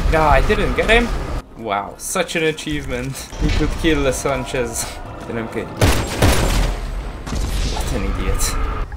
Ah, I didn't get him. Wow, such an achievement. He could kill Sanchez. Didn't kill. What an idiot.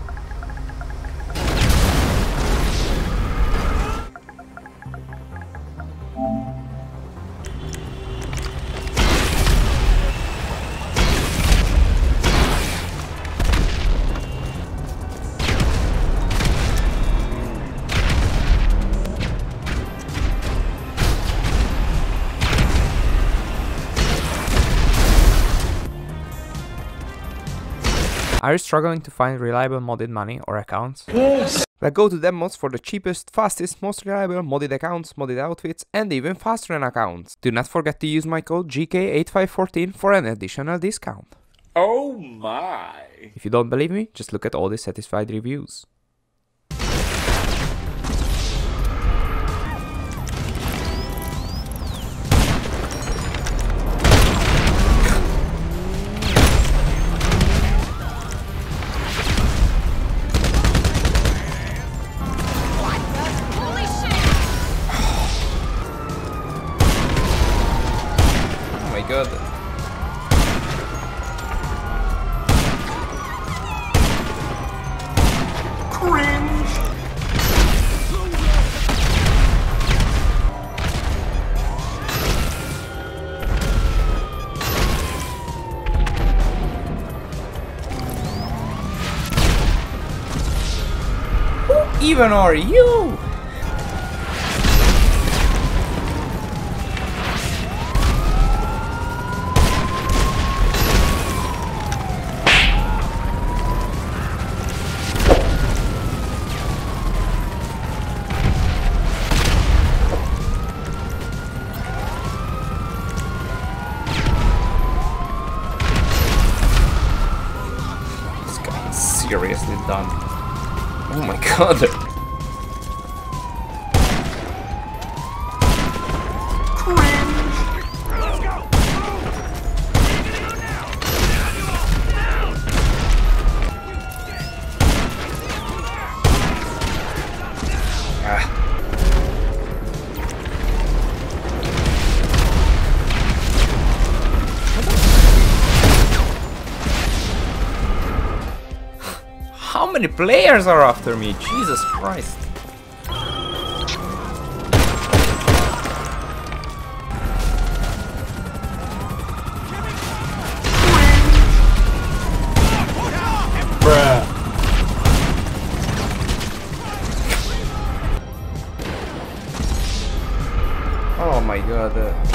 Are you struggling to find reliable modded money or accounts? Yes! Then go to Demos for the cheapest, fastest, most reliable modded accounts, modded outfits, and even faster than accounts. Do not forget to use my code GK8514 for an additional discount. Oh my! If you don't believe me, just look at all the satisfied reviews. Good. Cringe! Who even are you? Seriously done. Oh my god. Let's go! Ah. How many players are after me? Jesus Christ. Bruh. Oh my god.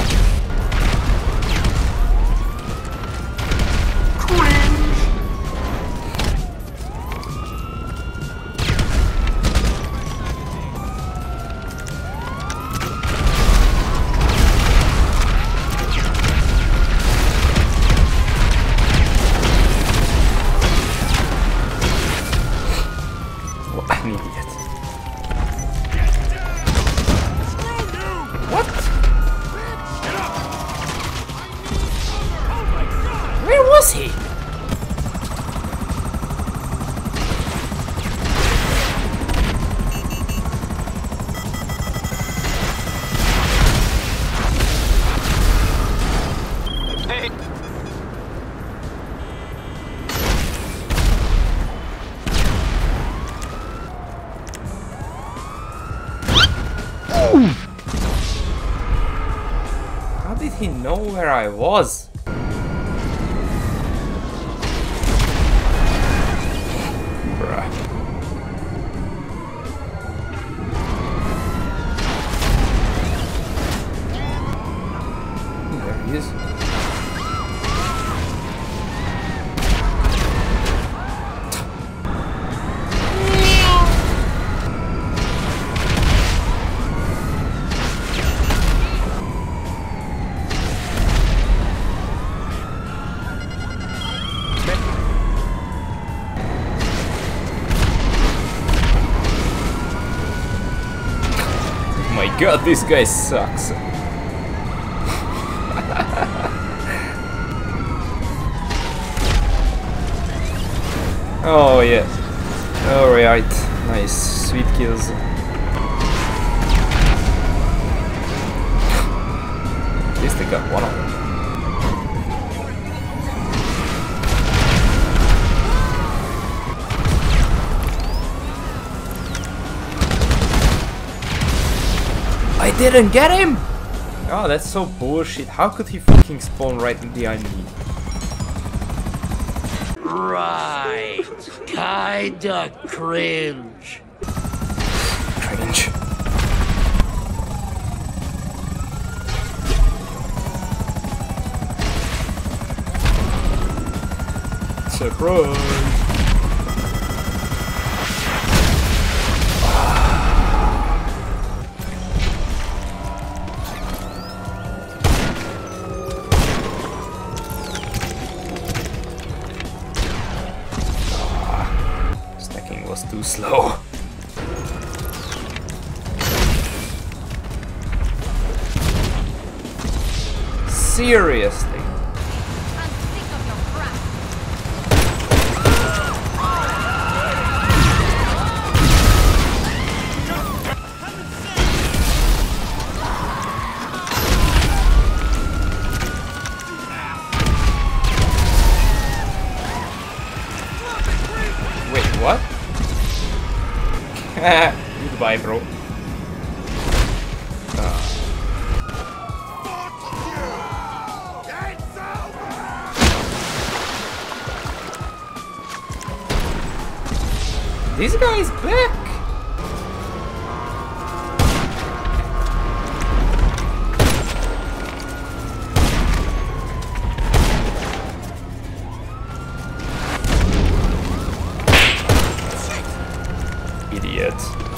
An idiot. What? Where was he? How did he know where I was? Bruh. There he is. My god, this guy sucks. Oh yeah. Alright. Nice. Sweet kills. least they got one of them. I didn't get him! Oh, that's so bullshit. How could he fucking spawn right behind me? Right. Kinda cringe. Cringe. Surprise! Stacking was too slow. Seriously? Wait, what? Goodbye, bro. This guy's back! Idiot.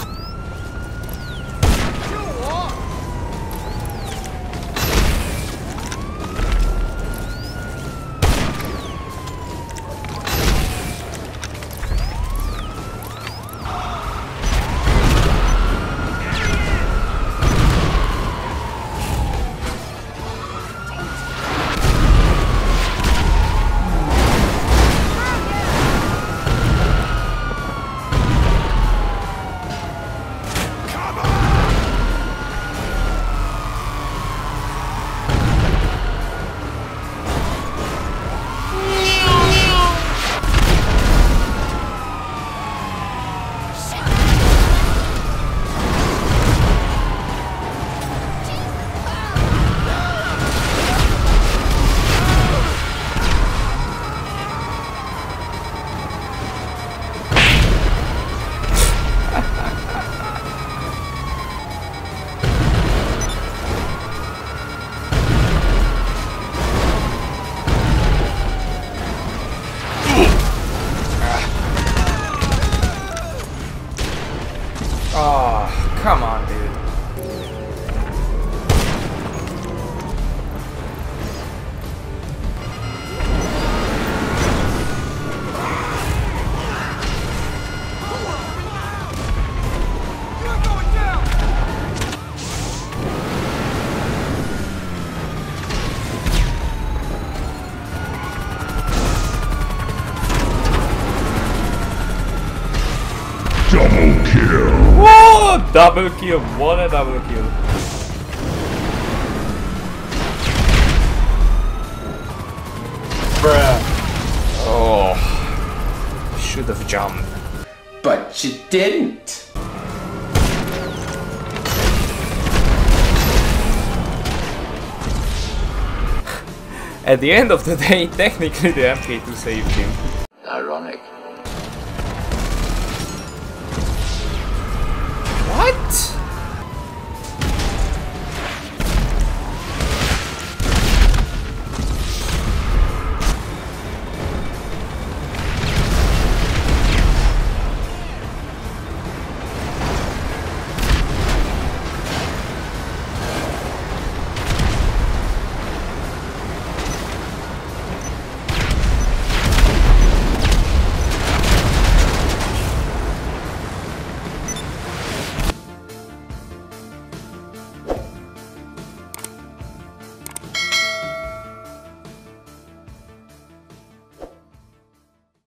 Oh, come on, dude. Double kill. Whoa! Double kill. What a double kill. Bruh. Oh. Should have jumped. But you didn't. At the end of the day, technically the MK2 saved him. Ironic.